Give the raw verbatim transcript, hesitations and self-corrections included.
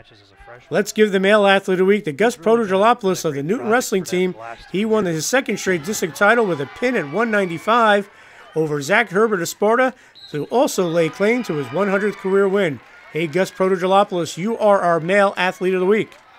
matches as a freshman. Let's give the male athlete of the week to Gus Protogeropoulos of the Newton Wrestling Team. He won his second straight district title with a pin at one ninety-five over Zach Herbert of Sparta, to also lay claim to his one hundredth career win. Hey, Gus Protogeropoulos, you are our male athlete of the week.